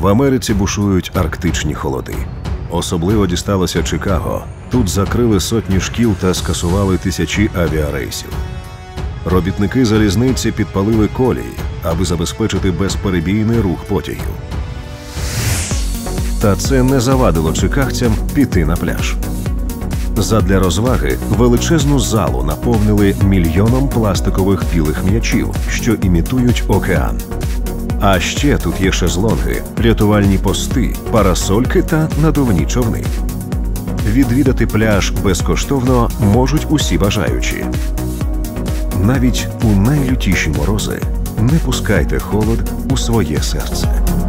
В Америці бушують арктичні холоди. Особливо дісталося Чикаго. Тут закрили сотні шкіл та скасували тисячі авіарейсів. Робітники залізниці підпалили колії, аби забезпечити безперебійний рух потягів. Та це не завадило чикагцям піти на пляж. Задля розваги величезну залу наповнили мільйоном пластикових білих м'ячів, що імітують океан. А ще тут є шезлонги, рятувальні пости, парасольки та надувні човни. Відвідати пляж безкоштовно можуть усі бажаючі. Навіть у найлютіші морози не пускайте холод у своє серце.